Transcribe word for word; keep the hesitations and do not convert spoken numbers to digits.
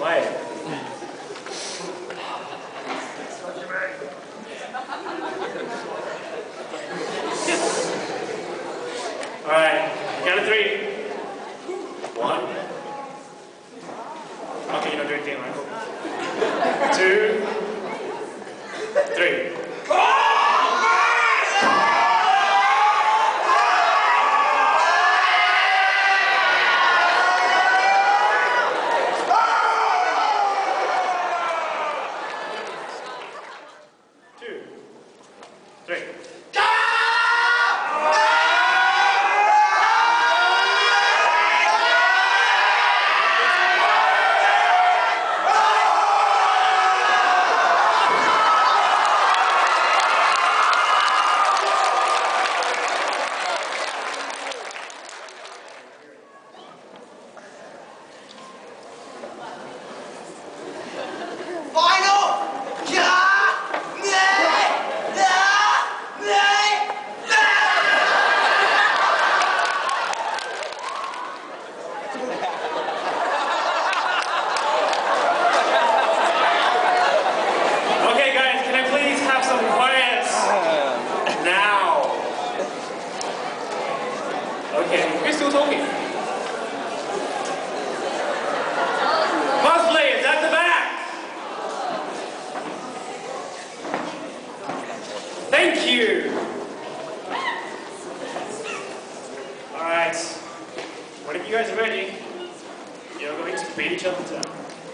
quiet. Alright, count of three. One. Okay, you're not doing anything, right? Cool. Two. Three. Two. Three. Okay guys, can I please have some quiet now? Okay, we're still talking. Cosplayers at the back! Thank you! Alright, whenever you guys are ready, you're going to beat each other down.